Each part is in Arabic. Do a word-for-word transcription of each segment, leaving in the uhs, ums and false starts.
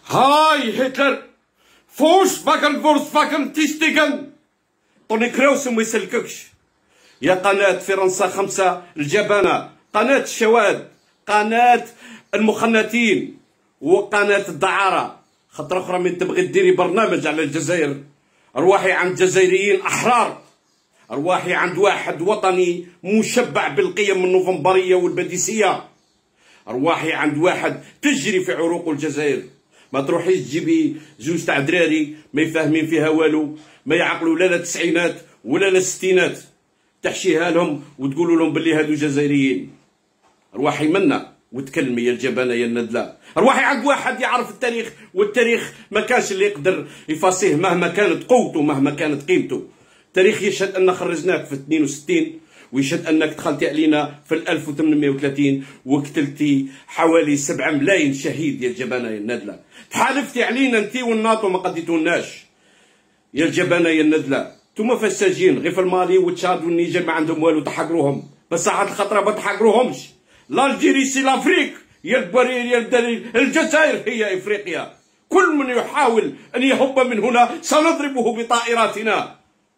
هاي هتلر فوش فاكن فورس فاكن تيشتيغن طوني كراوس وما يسلككش. يا قناة فرنسا خمسة الجبانة، قناة الشواذ، قناة المخنثين، وقناة الدعارة. خطرة أخرى من تبغي ديري برنامج على الجزائر، أرواحي عند الجزائريين أحرار، أرواحي عند واحد وطني مشبع بالقيم النوفمبرية والبديسية، أرواحي عند واحد تجري في عروق الجزائر. ما تروحيش تجيبي زوج تاع دراري ما يفهمين فيها والو، ما يعقلوا لا لا التسعينات ولا لا الستينات، تحشيها لهم وتقولوا لهم باللي هادو جزائريين. أرواحي منا وتكلمي يا الجبانة يا الندلة. أرواحي عند واحد يعرف التاريخ، والتاريخ ما كانش اللي يقدر يفاصيه مهما كانت قوته مهما كانت قيمته. التاريخ يشهد أن خرجناك في اثنين وستين، ويشهد أنك دخلتي علينا في ألف وثمانمائة وثلاثين وقتلتي حوالي سبعة ملايين شهيد يا الجبانة يا الندلة. تحالفتي علينا انت والناطو ما قديتوناش يا الجبانة يا الندلة. نتوما فساجين غير في المالي وتشاد والنيجر ما عندهم والو تحقروهم، بس ساعات الخطرة ما تحقروهمش. الجيري سي لافريك يا البرير يا الدليل، الجزائر هي افريقيا. كل من يحاول ان يهب من هنا سنضربه بطائراتنا.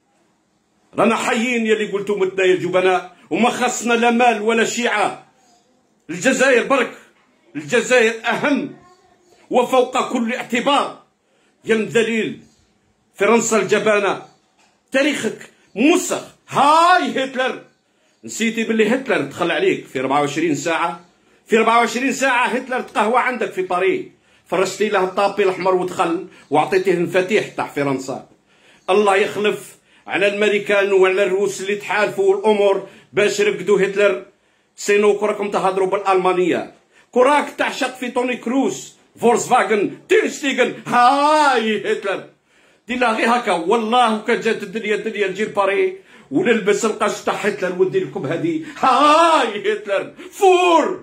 رانا حيين يلي قلتو متنا يا الجبناء، وما خصنا لا مال ولا شيعة. الجزائر برك، الجزائر أهم وفوق كل اعتبار يا الدليل. فرنسا الجبانة، تاريخك مسخ. هاي هتلر، نسيتي باللي هتلر دخل عليك في أربعة وعشرين ساعة، في أربعة وعشرين ساعة هتلر تقهوى عندك في باريس، فرشتي له الطابي الأحمر ودخل وعطيتيه المفاتيح تاع فرنسا. الله يخلف على الامريكان وعلى الروس اللي تحالفوا الامور باش رقدوا هتلر. سينو كراكم تهضروا بالالمانيه، كراك تعشق في توني كروز، فولكس فاجن، تيرشتيغن. هاي هتلر دينا غير هكا. والله كان جات الدنيا الدنيا نجي لباري ونلبس القش تاع هتلر وندير لكم هذه. هاي هتلر فور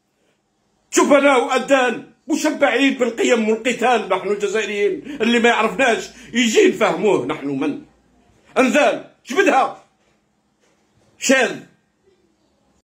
جبناء وأدان مشبعين بالقيم والقتال. نحن الجزائريين اللي ما يعرفناش يجي نفهموه نحن من انذال جبدها شاذ.